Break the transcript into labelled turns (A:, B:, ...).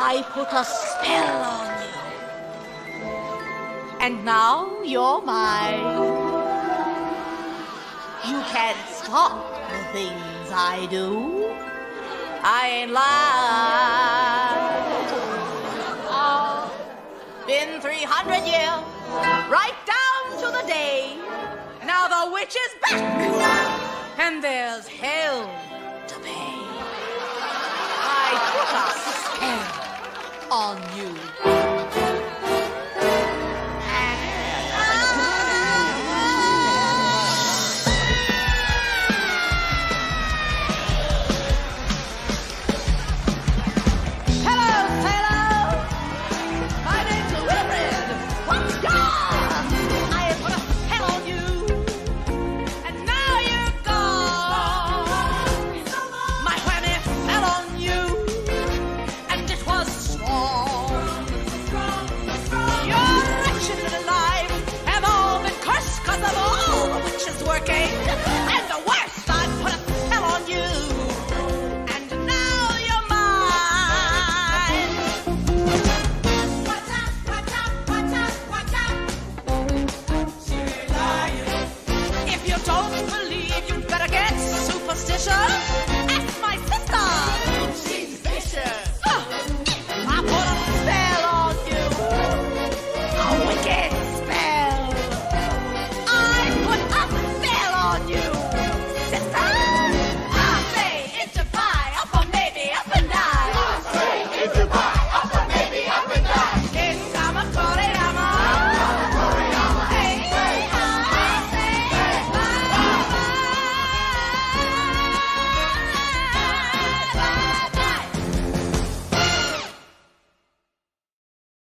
A: I put a spell on you. And now you're mine. You can't stop the things I do. I ain't lying. Oh, been 300 years, right down to the day. Now the witch is back, and there's hell to pay. I put a spell on you.